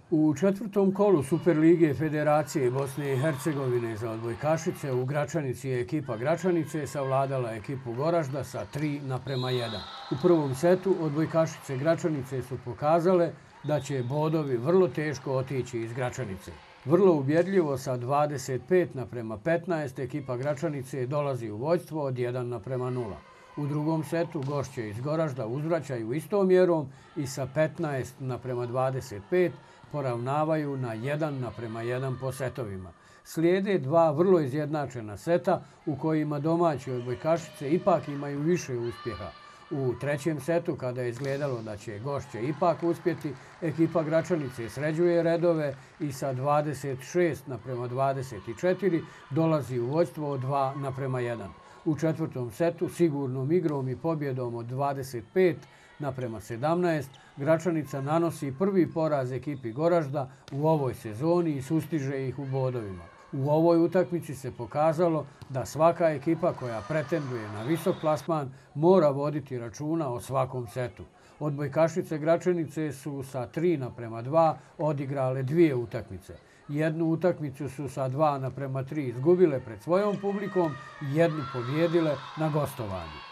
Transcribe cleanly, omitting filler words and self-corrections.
U četvrtom kolu Superlige Federacije Bosne i Hercegovine za odbojkašice u Gračanici je ekipa Gračanice savladala ekipu Goražda sa 3:1. U prvom setu odbojkašice Gračanice su pokazale da će bodovi vrlo teško otići iz Gračanice. Vrlo ubjedljivo sa 25:15 ekipa Gračanice dolazi u vođstvo od 1:0. U drugom setu gošće iz Goražda uzvraćaju istom mjerom i sa 15:25 poravnavaju na 1:1 po setovima. Slijede dva vrlo izjednačena seta u kojima domaći odbojkašice ipak imaju više uspjeha. U trećem setu, kada je izgledalo da će gošće ipak uspjeti, ekipa Gračanice sređuje redove i sa 26:24 dolazi u vođstvo od 2:1. U četvrtom setu sigurnom igrom i pobjedom od 25:17 Gračanica nanosi prvi poraz ekipi Goražda u ovoj sezoni i sustiže ih u bodovima. U ovoj utakmici se pokazalo da svaka ekipa koja pretenduje na visok plasman mora voditi računa o svakom setu. Odbojkašice Gračanice su sa 3:2 odigrale dvije utakmice. Jednu utakmicu su sa 2:3 izgubile pred svojom publikom i jednu pobijedile na gostovanju.